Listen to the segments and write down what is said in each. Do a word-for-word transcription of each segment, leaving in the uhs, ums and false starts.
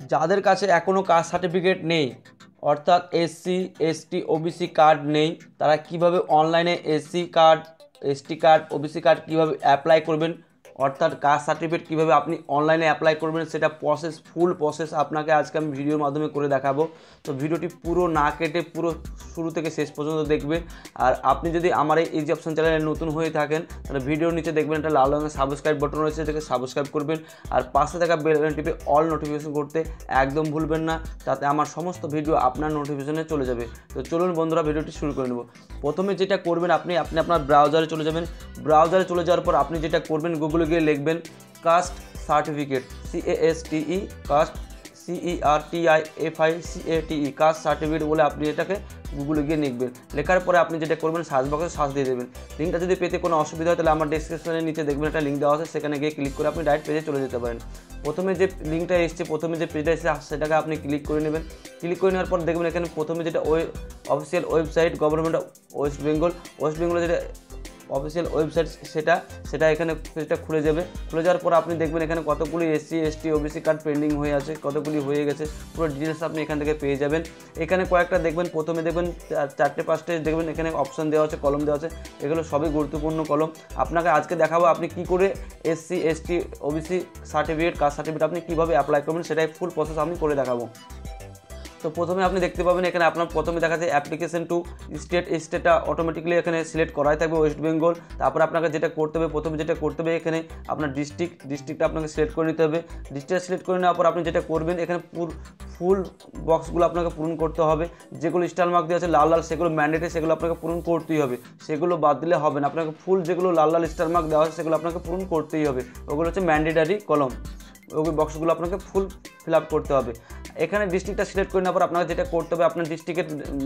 যাদের কাছে এখনও কাস্ট সার্টিফিকেট নেই, অর্থাৎ এসসি এসটি ওবিসি কার্ড নেই, তারা কিভাবে অনলাইনে SC card ST card OBC card কীভাবে অ্যাপ্লাই করবেন, অর্থাৎ কাস্ট সার্টিফিকেট কীভাবে আপনি অনলাইনে অ্যাপ্লাই করবেন, সেটা প্রসেস ফুল প্রসেস আপনাকে আজকে আমি ভিডিওর মাধ্যমে করে দেখাবো। তো ভিডিওটি পুরো না কেটে পুরো শুরু থেকে শেষ পর্যন্ত দেখবেন। আর আপনি যদি আমার এই ইজি অপশন চ্যানেলে নতুন হয়ে থাকেন, তাহলে ভিডিওর নিচে দেখবেন একটা লাল রঙের সাবস্ক্রাইব বাটন রয়েছে, এটাকে সাবস্ক্রাইব করবেন। আর পাশে থাকা বেল বাটন টিপে অল নোটিফিকেশন করতে একদম ভুলবেন না, তাতে আমার সমস্ত ভিডিও আপনার নোটিফিকেশনে চলে যাবে। তো চলুন বন্ধুরা, ভিডিওটি শুরু করে নেব। প্রথমে যেটা করবেন, আপনি আপনি আপনার ব্রাউজারে চলে যাবেন। ব্রাউজারে চলে যাওয়ার পর আপনি যেটা করবেন, গুগলে গিয়ে লিখবেন caste certificate, C A S T E caste, C E R T I F I C A T E caste certificate বলে আপনি এটাকে গুগলে গিয়ে লিখবেন। লেখার পরে আপনি যেটা করবেন, সার্চ বক্সে সার্চ দিয়ে দেবেন। লিঙ্কটা যদি পেতে কোনো অসুবিধা হয়, তাহলে আমার ডেসক্রিপশনের নিচে দেখবেন একটা লিঙ্ক দেওয়া আছে, সেখানে গিয়ে ক্লিক করে আপনি ডাইরেক্ট পেজে চলে যেতে পারেন। প্রথমে যে লিঙ্কটা এসছে, প্রথমে যে পেজটা এসেছে সেটাকে আপনি ক্লিক করে নেবেন। ক্লিক করে নেওয়ার পর দেখবেন এখানে প্রথমে যেটা ওই official website government West Bengal West বেঙ্গলের যেটা অফিসিয়াল ওয়েবসাইট সেটা সেটা এখানে সেটা খুলে যাবে। খুলে যাওয়ার পর আপনি দেখবেন এখানে কতগুলি SC ST OBC card pending হয়ে আছে, কতগুলি হয়ে গেছে, পুরো ডিটেলস আপনি এখান থেকে পেয়ে যাবেন। এখানে কয়েকটা দেখবেন, প্রথমে দেখবেন চারটে পাঁচটে দেখবেন এখানে অপশন দেওয়া আছে, কলম দেওয়া আছে, এগুলো সবই গুরুত্বপূর্ণ কলম। আপনাকে আজকে দেখাবো আপনি কী করে SC ST OBC certificate caste certificate আপনি কীভাবে অ্যাপ্লাই করবেন, সেটাই ফুল প্রসেস আমি করে দেখাবো। তো প্রথমে আপনি দেখতে পাবেন এখানে আপনার প্রথমে দেখা যায় অ্যাপ্লিকেশন টু স্টেট, স্টেটটা অটোমেটিক্যালি এখানে সিলেক্ট করাই থাকবে ওয়েস্ট বেঙ্গল। তারপর আপনাকে যেটা করতে হবে, প্রথমে যেটা করতে হবে এখানে আপনার ডিস্ট্রিক্ট, ডিস্ট্রিক্টটা আপনাকে সিলেক্ট করে নিতে হবে। ডিস্ট্রিক্ট সিলেক্ট করে নেওয়ার পর আপনি যেটা করবেন, এখানে ফুল বক্সগুলো আপনাকে পূরণ করতে হবে। যেগুলো স্টার মার্ক দেওয়া আছে লাল লাল, সেগুলো ম্যান্ডেটরি, সেগুলো আপনাকে পূরণ করতেই হবে, সেগুলো বাদ দিলে হবে না। আপনাকে ফুল যেগুলো লাল লাল স্টার মার্ক দেওয়া আছে সেগুলো আপনাকে পূরণ করতেই হবে, ওগুলো হচ্ছে ম্যান্ডেটারি কলম, ওই বক্সগুলো আপনাকে ফুল ফিল আপ করতে হবে। এখানে ডিস্ট্রিক্টটা সিলেক্ট করে নেওয়ার পর আপনাকে যেটা করতে হবে, আপনার ডিস্ট্রিক্টের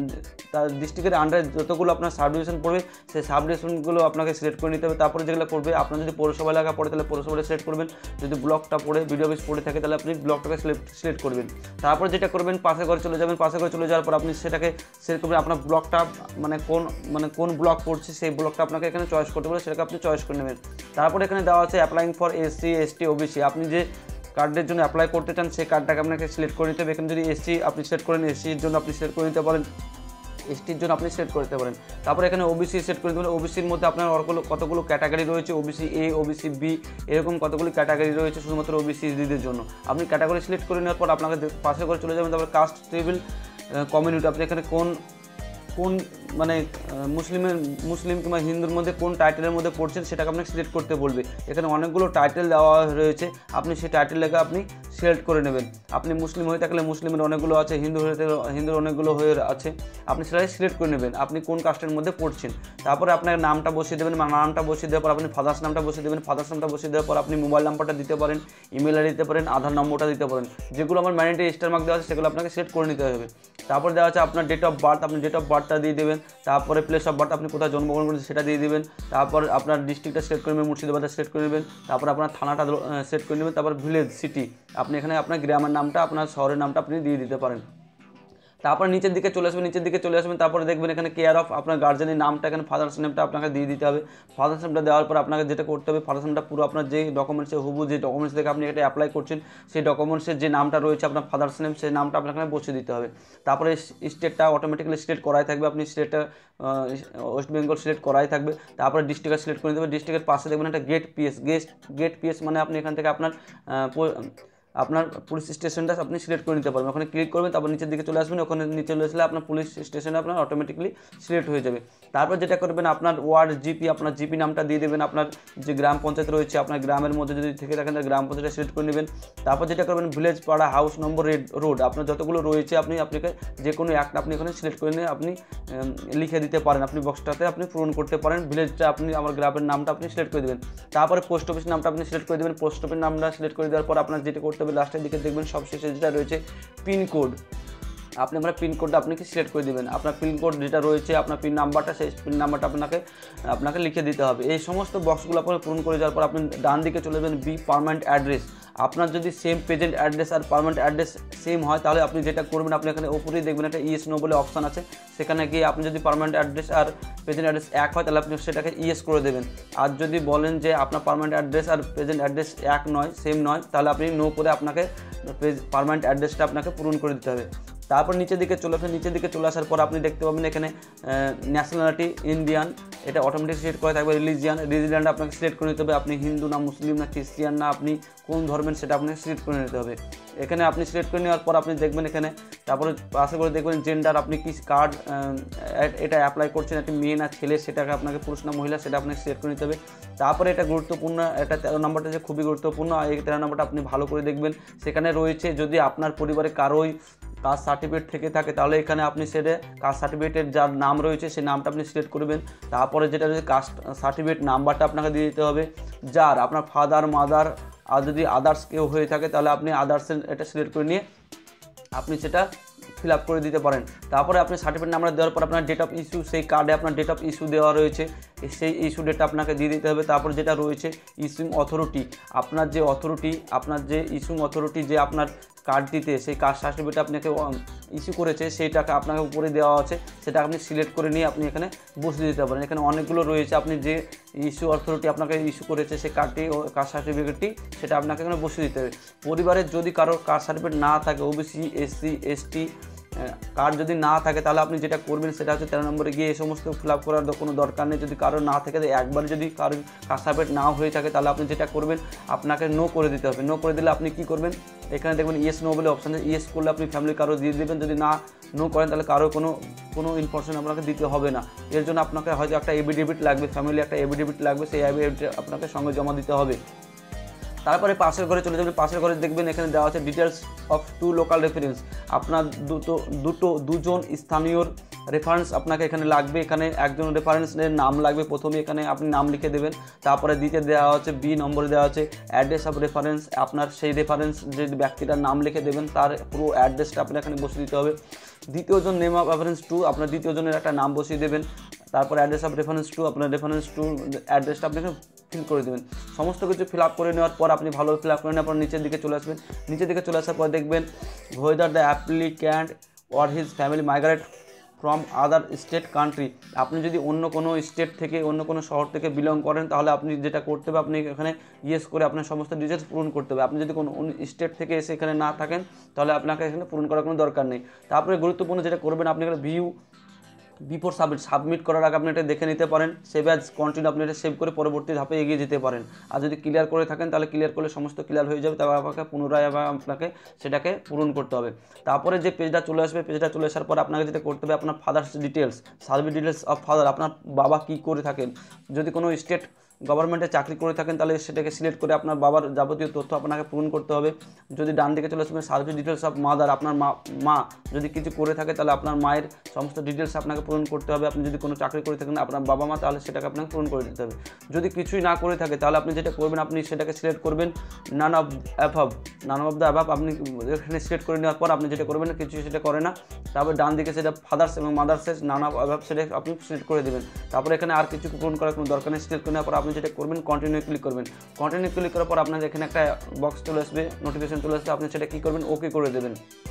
তার ডিস্ট্রিক্টের আন্ডারে যতগুলো আপনার সাব ডিভিশন পড়বে, সেই সাব ডিভিশনগুলো আপনাকে সিলেক্ট করে নিতে হবে। তারপরে যেগুলো করবে, আপনার যদি পৌরসভা এলাকা পড়ে তাহলে পৌরসভাটা সিলেক্ট করবেন, যদি ব্লকটা পড়ে বিডিও অফিস পড়ে থাকে তাহলে আপনি ব্লকটাকে সিলেক্ট সিলেক্ট করবেন। তারপর যেটা করবেন, পাশে ঘরে চলে যাবেন। পাশে ঘরে চলে যাওয়ার পর আপনি সেটাকে সিলেক্ট করবেন, আপনার ব্লকটা মানে কোন মানে কোন ব্লক পড়ছে সেই ব্লকটা আপনাকে এখানে চয়েস করতে বলে, সেটাকে আপনি চয়েস করে নেবেন। তারপর এখানে দেওয়া আছে applying for SC ST OBC, আপনি যে কার্ডের জন্য অ্যাপ্লাই করতে চান সেই কার্ডটাকে আপনাকে সিলেক্ট করে নিতে হবে। এখানে যদি এসসি আপনি সিলেক্ট করেন, এসসির জন্য আপনি সিলেক্ট করে নিতে পারেন, এসটির জন্য আপনি সিলেক্ট করতে পারেন। তারপর এখানে ওবিসি সেট করে দেবেন। ওবিসির মধ্যে আপনার কতগুলো ক্যাটাগরি রয়েছে, ওবিসি এ, ওবিসি বি, এরকম কতগুলো ক্যাটাগরি রয়েছে শুধুমাত্র ওবিসি দিদের জন্য। আপনি ক্যাটাগরি সিলেক্ট করে নেওয়ার পর আপনাকে পাশে করে চলে যাবেন। তারপর কাস্ট টেবিল কমিউনিটি, আপনি এখানে কোন কোন মানে মুসলিমের মুসলিম কিংবা হিন্দুর মধ্যে কোন টাইটেলের মধ্যে পড়ছেন সেটাকে আপনাকে সিলেক্ট করতে বলবে। এখানে অনেকগুলো টাইটেল দেওয়া রয়েছে, আপনি সেই টাইটেলটাকে আপনি সিলেক্ট করে নেবেন। আপনি মুসলিম হয়ে থাকলে মুসলিমের অনেকগুলো আছে, হিন্দু হয়ে থাকলে হিন্দুর অনেকগুলো হয়ে আছে, আপনি সেটাই সিলেক্ট করে নেবেন আপনি কোন কাস্টের মধ্যে পড়ছেন। তারপরে আপনার নামটা বসিয়ে দেবেন, নামটা বসিয়ে দেওয়ার পর আপনি ফাদার্স নামটা বসিয়ে দেবেন। ফাদার্স নামটা বসিয়ে দেওয়ার পর আপনি মোবাইল নাম্বারটা দিতে পারেন, ইমেল আইডি দিতে পারেন, আধার নম্বরটা দিতে পারেন। যেগুলো আমার ম্যান্ডেটরি স্টার মার্ক দেওয়া আছে সেগুলো আপনাকে সিলেক্ট করে নিতে হবে। তারপর দেওয়া আছে আপনার ডেট অফ বার্থ, আপনি ডেট অফ বার্থটা দিয়ে দেবেন। তারপরে প্লেস অফ বার্থ, আপনি কোথায় জন্মগ্রহণ করেছেন সেটা দিয়ে দেবেন। তারপর আপনার ডিস্ট্রিক্টটা সিলেক্ট করে নেবেন, মুর্শিদাবাদটা সিলেক্ট করে নেবেন। তারপর আপনার থানাটা সেট করে নেবেন। তারপর ভিলেজ, সিটি, আপনি এখানে আপনার গ্রামের নামটা, আপনার শহরের নামটা আপনি দিয়ে দিতে পারেন। তারপর নিচের দিকে চলে আসবেন, নিচের দিকে চলে আসবেন। তারপরে দেখবেন এখানে কেয়ার অফ, আপনার গার্জেনের নামটা, এখানে ফাদার্স নেমটা আপনাকে দিয়ে দিতে হবে। ফাদার্স নেমটা দেওয়ার পর আপনাকে যেটা করতে হবে, ফাদার্স নেমটা পুরো আপনার যে ডকুমেন্টসে হুবু যে ডকুমেন্টস থেকে আপনি এটা অ্যাপ্লাই করছেন সেই ডকুমেন্টসের যে নামটা রয়েছে আপনার ফাদার্স নেম, সেই নামটা আপনাকে বসিয়ে দিতে হবে। তারপরে স্টেটটা অটোমেটিক্যালি সিলেক্ট করাই থাকবে, আপনি স্টেটটা ওয়েস্ট বেঙ্গল সিলেক্ট করাই থাকবে। তারপরে ডিস্ট্রিক্টটা সিলেক্ট করে দেবেন। ডিস্ট্রিক্টের পাশে দেখবেন একটা gate PS, guest gate PS মানে আপনি এখান থেকে আপনার আপনার পুলিশ স্টেশনটা আপনি সিলেক্ট করে নিতে পারবেন। ওখানে ক্লিক করবেন, তারপর নিচের দিকে চলে আসবেন। ওখানে নিচে চলে আসলে আপনার পুলিশ স্টেশনে আপনার অটোমেটিকলি সিলেক্ট হয়ে যাবে। তারপর যেটা করবেন, আপনার ওয়ার্ড জিপি, আপনার জিপি নামটা দিয়ে দেবেন। আপনার যে গ্রাম পঞ্চায়েত রয়েছে আপনার গ্রামের মধ্যে যদি থেকে থাকেন তাহলে গ্রাম পঞ্চায়েতটা সিলেক্ট করে নেবেন। তারপর যেটা করবেন, ভিলেজ, পাড়া, হাউস নম্বর, রেড রোড, আপনার যতগুলো রয়েছে আপনি আপনাকে যে কোনো একটা আপনি এখানে সিলেক্ট করে নিয়ে আপনি লিখে দিতে পারেন, আপনি বক্সটাতে আপনি পূরণ করতে পারেন। ভিলেজটা আপনি আমার গ্রামের নামটা আপনি সিলেক্ট করে দেবেন। তারপরে পোস্ট অফিস নামটা আপনি সিলেক্ট করে দেবেন। পোস্ট অফিস নামটা সিলেক্ট করে দেওয়ার পর আপনার যেটা করতে হবে, লাস্টের দিকে দেখবেন সবশেষে যেটা রয়েছে পিনকোড, আপনি আমরা পিনকোডটা আপনাকে সিলেক্ট করে দেবেন। আপনার পিনকোড যেটা রয়েছে আপনার পিন নাম্বারটা, সেই পিন নাম্বারটা আপনাকে আপনাকে লিখে দিতে হবে। এই সমস্ত বক্সগুলো আপনার পূরণ করে যাওয়ার পর আপনি ডান দিকে চলে যাবেন বি পার্মানেন্ট অ্যাড্রেস। আপনার যদি সেম প্রেজেন্ট অ্যাড্রেস আর পার্মানেন্ট অ্যাড্রেস সেম হয় তাহলে আপনি যেটা করবেন, আপনি এখানে উপরেই দেখবেন একটা ইয়েস নো বলে অপশান আছে, সেখানে গিয়ে আপনি যদি পার্মানেন্ট অ্যাড্রেস আর প্রেজেন্ট অ্যাড্রেস এক হয় তাহলে আপনি সেটাকে ইয়েস করে দেবেন। আর যদি বলেন যে আপনার পার্মানেন্ট অ্যাড্রেস আর প্রেজেন্ট অ্যাড্রেস এক নয়, সেম নয়, তাহলে আপনি নো করে আপনাকে পেজ পার্মানেন্ট অ্যাড্রেসটা আপনাকে পূরণ করে দিতে হবে। তারপর নিচের দিকে চলে আসবেন, নিচের দিকে চলে আসার পর আপনি দেখতে পাবেন এখানে ন্যাশনালিটি ইন্ডিয়ান, এটা অটোমেটিক সিলেক্ট করে থাকবে। রিলিজিয়ান, রিলিজিয়ানটা আপনাকে সিলেক্ট করে নিতে হবে, আপনি হিন্দু না মুসলিম না খ্রিস্টিয়ান না আপনি কোন ধর্মের সেটা আপনাকে সিলেক্ট করে নিতে হবে। এখানে আপনি সিলেক্ট করে নেওয়ার পর আপনি দেখবেন এখানে, তারপরে পাশে করে দেখবেন জেন্ডার, আপনি কি কার্ড এটা অ্যাপ্লাই করছেন, একটি মেয়ে না ছেলে, সেটাকে আপনাকে পুরুষ না মহিলা সেটা আপনাকে সিলেক্ট করে নিতে হবে। তারপরে এটা গুরুত্বপূর্ণ, এটা তেরো নম্বরটা যে খুবই গুরুত্বপূর্ণ, এই তেরো নম্বরটা আপনি ভালো করে দেখবেন। সেখানে রয়েছে যদি আপনার পরিবারে কারোই কাস্ট সার্টিফিকেট থেকে থাকে তাহলে এখানে আপনি সেটা কাস্ট সার্টিফিকেটের যার নাম রয়েছে সেই নামটা আপনি সিলেক্ট করবেন। তারপরে যেটা রয়েছে কাস্ট সার্টিফিকেট নাম্বারটা আপনাকে দিয়ে দিতে হবে। যার আপনার ফাদার মাদার আর যদি আদার্স কেউ হয়ে থাকে তাহলে আপনি আদার্সের এটা সিলেক্ট করে নিয়ে আপনি সেটা ফিল আপ করে দিতে পারেন। তারপরে আপনি সার্টিফিকেট নাম্বার দেওয়ার পর আপনার ডেট অফ ইস্যু, সেই কার্ডে আপনার ডেট অফ ইস্যু দেওয়া রয়েছে, সেই ইস্যু ডেটটা আপনাকে দিয়ে দিতে হবে। তারপর যেটা রয়েছে ইস্যুইং অথরিটি, আপনার যে অথরিটি আপনার যে ইস্যুইং অথরিটি যে আপনার কার্ড দিতে সেই কাস্ট সার্টিফিকেট আপনাকে ইস্যু করেছে সেইটাকে আপনাকে উপরে দেওয়া আছে, সেটা আপনি সিলেক্ট করে নিয়ে আপনি এখানে বসিয়ে দিতে পারেন। এখানে অনেকগুলো রয়েছে, আপনি যে ইস্যু অথরিটি আপনাকে ইস্যু করেছে সেই কার্ডটি ও কাস্ট সার্টিফিকেটটি সেটা আপনাকে এখানে বসিয়ে দিতে হবে। পরিবারের যদি কারোর কাস্ট সার্টিফিকেট না থাকে, ওবিসি এসসি এসটি কার্ড যদি না থাকে তাহলে আপনি যেটা করবেন সেটা হচ্ছে তেরো নম্বরে গিয়ে এই সমস্ত ফিল আপ করার কোনো দরকার নেই। যদি কারোর না থাকে, একবার যদি কারোর কাস্ট সার্টিফিকেট নাও হয়ে থাকে তাহলে আপনি যেটা করবেন আপনাকে নো করে দিতে হবে। নো করে দিলে আপনি কি করবেন, এখানে দেখবেন ইয়েস নো বলে অপশান, ইয়েস করলে আপনি ফ্যামিলি কারো দিয়ে দেবেন, যদি না নো করেন তাহলে কারো কোনো কোনো ইনফরমেশন আপনাকে দিতে হবে না। এর জন্য আপনাকে হয়তো একটা এফিডেভিট লাগবে, ফ্যামিলি একটা এফিডেভিট লাগবে, সেই এফিডেভিট আপনাকে সঙ্গে জমা দিতে হবে। তারপরে পাশের ঘরে চলে যাবেন, পাশের ঘরে দেখবেন এখানে দেওয়া আছে details of two local reference, আপনার দুটো দুটো দুজন স্থানীয় রেফারেন্স আপনাকে এখানে লাগবে। এখানে একজন রেফারেন্সের নাম লাগবে, প্রথমে এখানে আপনি নাম লিখে দেবেন। তারপরে দ্বিতীয় দেওয়া হচ্ছে বি নম্বরে দেওয়া আছে অ্যাড্রেস অফ রেফারেন্স, আপনার সেই রেফারেন্স যে ব্যক্তিটার নাম লিখে দেবেন তার পুরো অ্যাড্রেসটা আপনার এখানে বসিয়ে দিতে হবে। দ্বিতীয়জন নেম অফ রেফারেন্স টু, আপনার দ্বিতীয়জনের একটা নাম বসিয়ে দেবেন। তারপর অ্যাড্রেস অফ রেফারেন্স টু, আপনার রেফারেন্স টু অ্যাড্রেসটা আপনাকে ফিল করে দেবেন। সমস্ত কিছু ফিল আপ করে নেওয়ার পর আপনি ভালো ফিল আপ করে নেওয়ার পর নিচের দিকে চলে আসবেন। নিচের দিকে চলে আসার পর দেখবেন whether the applicant or his family migrate from other state country, আপনি যদি অন্য কোনো স্টেট থেকে অন্য কোনো শহর থেকে বিলং করেন তাহলে আপনি যেটা করতে হবে আপনি এখানে ইয়েস করে আপনার সমস্ত ডিটেলস পূরণ করতে হবে। আপনি যদি কোনো স্টেট থেকে এসে এখানে না থাকেন তাহলে আপনাকে এখানে পূরণ করার কোনো দরকার নেই। তারপরে গুরুত্বপূর্ণ যেটা করবেন আপনি এখানে ভিউ বিফোর সাবমিট, সাবমিট করার আগে আপনি এটা দেখে নিতে পারেন, সেভ অ্যাজ কন্টিনিউ আপনি এটা সেভ করে পরবর্তী ধাপে এগিয়ে যেতে পারেন। আর যদি ক্লিয়ার করে থাকেন তাহলে ক্লিয়ার করলে সমস্ত ক্লিয়ার হয়ে যাবে, তারপর আপনাকে পুনরায় আবার আপনাকে সেটাকে পূরণ করতে হবে। তারপরে যে পেজটা চলে আসবে, পেজটা চলে আসার পর আপনাকে যেটা করতে হবে আপনার father's details, service details of father, আপনার বাবা কী করে থাকেন, যদি কোনো স্টেট গভর্নমেন্টে চাকরি করে থাকেন তাহলে সেটাকে সিলেক্ট করে আপনার বাবার যাবতীয় তথ্য আপনাকে পূরণ করতে হবে। যদি ডান দিকে চলে আসবেন সার্ভিস ডিটেলস অফ মাদার, আপনার মা মা যদি কিছু করে থাকে তাহলে আপনার মায়ের সমস্ত ডিটেলস আপনাকে পূরণ করতে হবে। আপনি যদি কোনো চাকরি করে থাকেন আপনার বাবা মা তাহলে সেটাকে আপনাকে পূরণ করে দিতে হবে। যদি কিছুই না করে থাকে তাহলে আপনি যেটা করবেন আপনি সেটাকে সিলেক্ট করবেন none of above, none of the above আপনি এখানে সিলেক্ট করে নেওয়ার পর আপনি যেটা করবেন কিছু সেটা করে না। তারপর ডান দিকে সেটা ফাদার্স এবং মাদার্সের নান অফ অ্যাভাব সেটা আপনি সিলেক্ট করে দেবেন। তারপরে এখানে আর কিছু পূরণ করার কোনো দরকার নেই, সিলেক্ট করে নেওয়ার পর আপনি যেটা করবেন কন্টিনিউ ক্লিক করবেন। কন্টিনিউ ক্লিক করার পর আপনার এখানে একটা বক্স চলে আসবে, নোটিফিকেশন চলে আসবে, আপনি সেটা কী করবেন ওকে করে দেবেন।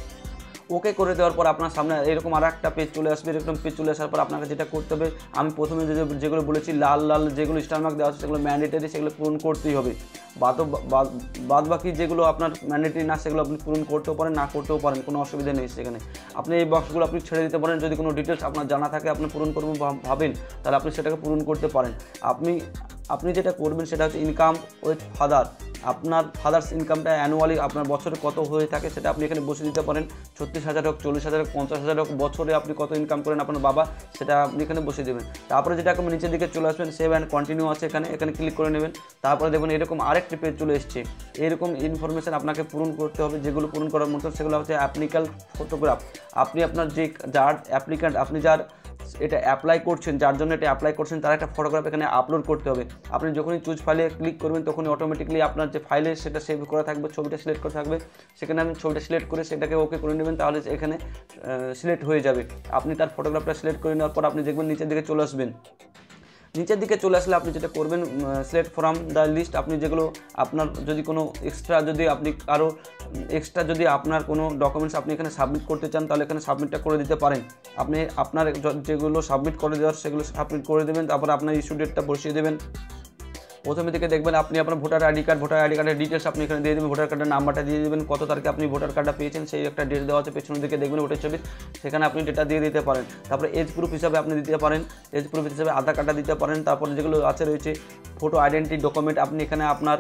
ওকে করে দেওয়ার পর আপনার সামনে এরকম আর একটা পেজ চলে আসবে। এরকম পেজ চলে আসার পর আপনাকে যেটা করতে হবে আমি প্রথমে যে যেগুলো বলেছি লাল লাল যেগুলো স্টার মার্ক দেওয়া আছে সেগুলো ম্যান্ডেটারি, সেগুলো পূরণ করতেই হবে। বাদ বাদ বাকি যেগুলো আপনার ম্যান্ডেটারি না সেগুলো আপনি পূরণ করতেও পারেন না করতেও পারেন, কোনো অসুবিধা নেই সেখানে। আপনি এই বক্সগুলো আপনি ছেড়ে দিতে পারেন, যদি কোনো ডিটেলস আপনার জানা থাকে আপনি পূরণ করবেন ভাবেন তাহলে আপনি সেটাকে পূরণ করতে পারেন। আপনি আপনি যেটা করবেন সেটা হচ্ছে ইনকাম উইথ ফাদার, আপনার ফাদার্স ইনকামটা অ্যানুয়ালি আপনার বছরে কত হয়ে থাকে সেটা আপনি এখানে বসে দিতে পারেন। ছত্রিশ হাজার হোক, চল্লিশ হাজার হোক, পঞ্চাশ হাজার হোক, বছরে আপনি কত ইনকাম করেন আপনার বাবা সেটা আপনি এখানে বসে দেবেন। তারপরে যেটা আপনি নিচের দিকে চলে আসবেন সেভ অ্যান্ড কন্টিনিউ আছে এখানে, এখানে ক্লিক করে নেবেন। তারপরে দেখুন এরকম আরেকটি পেজ চলে এসছে। এরকম ইনফরমেশান আপনাকে পূরণ করতে হবে, যেগুলো পূরণ করার মতো সেগুলো হচ্ছে অ্যাপ্লিক্যাল ফটোগ্রাফ। আপনি আপনার যে যার অ্যাপ্লিক্যান্ট আপনি যার এটা অ্যাপ্লাই করছেন, যার জন্য এটা অ্যাপ্লাই করছেন তার একটা ফটোগ্রাফ এখানে আপলোড করতে হবে। আপনি যখনই চুজ ফাইলে ক্লিক করবেন তখনই অটোমেটিকলি আপনার যে ফাইলে সেটা সেভ করা থাকবে, ছবিটা সিলেক্ট করা থাকবে, সেখানে আপনি ছবিটা সিলেক্ট করে সেটাকে ওকে করে নেবেন, তাহলে এখানে সিলেক্ট হয়ে যাবে। আপনি তার ফটোগ্রাফটা সিলেক্ট করে নেওয়ার পর আপনি দেখবেন নিচের দিকে চলে আসবেন। নিচের দিকে চলে আসলে আপনি যেটা করবেন সিলেক্ট ফ্রম দ্য লিস্ট, আপনি যেগুলো আপনার যদি কোনো এক্সট্রা যদি আপনি আরও এক্সট্রা যদি আপনার কোনো ডকুমেন্টস আপনি এখানে সাবমিট করতে চান তাহলে এখানে সাবমিটটা করে দিতে পারেন। আপনি আপনার যেগুলো সাবমিট করে দেওয়ার সেগুলো সাবমিট করে দেবেন, তারপরে আপনার ইস্যু ডেটটা বসিয়ে দেবেন। প্রথমে থেকে দেখবেন আপনি আপনার voter ID card voter ID কার্ডের ডিটেলস আপনি এখানে দিয়ে দেবেন, ভোটার কার্ডের নাম্বারটা দিয়ে দেবেন, কত তারিখে আপনি ভোটার কার্ডটা পেয়েছেন সেই একটা ডেট দেওয়া আছে পেছনের দিকে দেখবেন ভোটার ছবি, সেখানে আপনি ডেটা দিয়ে দিতে পারেন। তারপরে এজ প্রুফ হিসাবে আপনি দিতে পারেন, এজ প্রুফ হিসাবে আধার কার্ডটা দিতে পারেন। তারপরে যেগুলো আছে রয়েছে ফটো আইডেন্টি ডকুমেন্ট, আপনি এখানে আপনার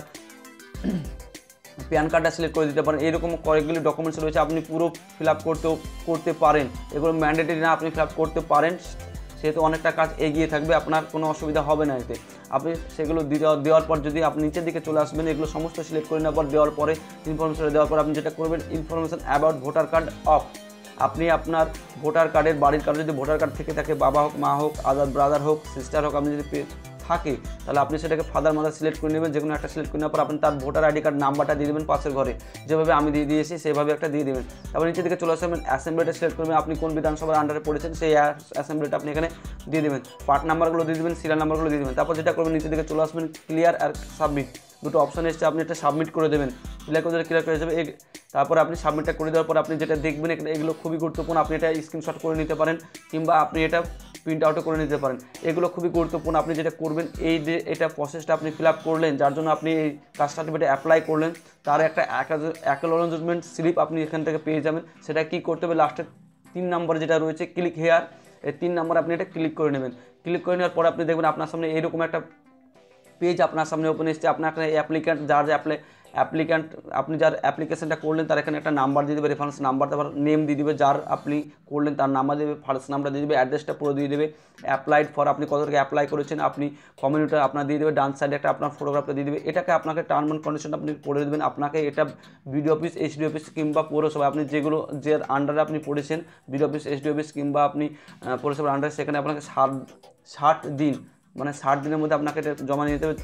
প্যান কার্ডটা সিলেক্ট করে দিতে পারেন। এরকম কয়েকগুলি ডকুমেন্টস রয়েছে, আপনি পুরো ফিল আপ করতেও করতে পারেন, এগুলো ম্যান্ডেটরি না, আপনি ফিল আপ করতে পারেন, সেহেতু অনেকটা কাজ এগিয়ে থাকবে, আপনার কোনো অসুবিধা হবে না এতে। আপনি সেগুলো দেওয়ার পর যদি আপনি নিচের দিকে চলে আসবেন, এগুলো সমস্ত সিলেক্ট করে নেওয়ার পর দেওয়ার পরে ইনফরমেশন দেওয়ার পর আপনি যেটা করবেন information about voter card of, আপনি আপনার ভোটার কার্ডের বাড়ির কার্ড যদি ভোটার কার্ড থেকে থাকে, বাবা হোক মা হোক আদার ব্রাদার হোক সিস্টার হোক, আপনি যদি থাকে তাহলে আপনি সেটাকে ফাদার মাদার সিলেক্ট করে নেবেন, যে কোনো একটা সিলেক্ট করে নেওয়ার পর আপনি তার ভোটার আইডি কার্ড নাম্বারটা দিয়ে দেবেন পাশের ঘরে, যেভাবে আমি দিয়ে দিয়েছি সেভাবে একটা দিয়ে দেবেন। তারপর নিচে দিকে চলে আসবেন, অ্যাসেম্বলিটা সিলেক্ট করবেন, আপনি কোন বিধানসভার আন্ডারে পড়েছেন সেই অ্যাসেম্বলিটা আপনি এখানে দিয়ে দেবেন, পার্ট নাম্বারগুলো দিয়ে দেবেন, সিরিয়াল নাম্বারগুলো দিয়ে দেবেন। তারপর যেটা করবেন নিচে দিকে চলে আসবেন, ক্লিয়ার আর সাবমিট, দুটো অপশন এসছে, আপনি এটা সাবমিট করে দেবেন, ক্লিয়ার করে দিলে ক্লিয়ার করে যাবে। তারপর আপনি সাবমিটটা করে দেওয়ার পর আপনি যেটা দেখবেন এগুলো খুবই গুরুত্বপূর্ণ, আপনি এটা স্ক্রিনশট করে নিতে পারেন কিংবা আপনি এটা প্রিন্ট আউটও করে নিতে পারেন, এগুলো খুবই গুরুত্বপূর্ণ। আপনি যেটা করবেন এই যে এটা প্রসেসটা আপনি ফিল আপ করলেন, যার জন্য আপনি এই কাস্ট সার্টিফিকেট অ্যাপ্লাই করলেন, তার একটা অ্যাকনোলেজমেন্ট স্লিপ আপনি এখান থেকে পেয়ে যাবেন। সেটা কি করতে হবে, লাস্টের তিন নম্বর যেটা রয়েছে ক্লিক হেয়ার, এই তিন নম্বর আপনি এটা ক্লিক করে নেবেন। ক্লিক করে নেওয়ার পর আপনি দেখবেন আপনার সামনে এরকম একটা পেজ আপনার সামনে ওপেন এসছে, আপনার অ্যাপ্লিক্যান্ট যার অ্যাপ্লাই অ্যাপ্লিক্যান্ট আপনি যার অ্যাপ্লিকেশনটা করলেন তার এখানে একটা নাম্বার দিয়ে দেবে, রেফারেন্স নাম্বার, তারপর নেম দিয়ে দেবে, যার আপনি করলেন তার নাম্বার দেবে, ফার্স্ট নাম্বার দিয়ে দেবে, অ্যাড্রেসটা পুরো দিয়ে দেবে, অ্যাপ্লাইড ফর আপনি কত টাকা অ্যাপ্লাই করেছেন, আপনি কমিউনিটার আপনার দিয়ে দেবে, ডান সাইডে একটা আপনার ফটোগ্রাফটা দিয়ে দেবে। এটাকে আপনাকে টার্ম অ্যান্ড কন্ডিশন আপনি পড়ে দেবেন, আপনাকে এটা বিডিও অফিস এইচডি অফিস কিংবা পৌরসভা আপনি যেগুলো যে আন্ডারে আপনি পড়েছেন বিডিও অফিস এইচডি অফিস কিংবা আপনি পৌরসভার আন্ডারে, সেখানে আপনাকে ষাট ষাট দিন মানে ষাট দিনের মধ্যে আপনাকে এটা জমা নিয়ে যেতে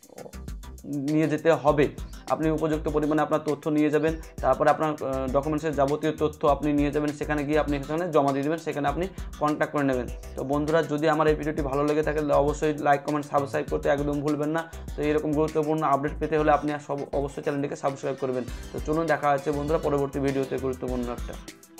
নিয়ে যেতে হবে। আপনি উপযুক্ত পরিমাণে আপনার তথ্য নিয়ে যাবেন, তারপরে আপনার ডকুমেন্টসের যাবতীয় তথ্য আপনি নিয়ে যাবেন, সেখানে গিয়ে আপনি সেখানে জমা দিয়ে দেবেন, সেখানে আপনি কন্ট্যাক্ট করে নেবেন। তো বন্ধুরা, যদি আমার এই ভিডিওটি ভালো লেগে থাকে তাহলে অবশ্যই লাইক কমেন্ট সাবস্ক্রাইব করতে একদম ভুলবেন না। তো এরকম গুরুত্বপূর্ণ আপডেট পেতে হলে আপনি সব অবশ্যই চ্যানেলটিকে সাবস্ক্রাইব করবেন। তো চলুন দেখা হচ্ছে বন্ধুরা পরবর্তী ভিডিওতে গুরুত্বপূর্ণ একটা।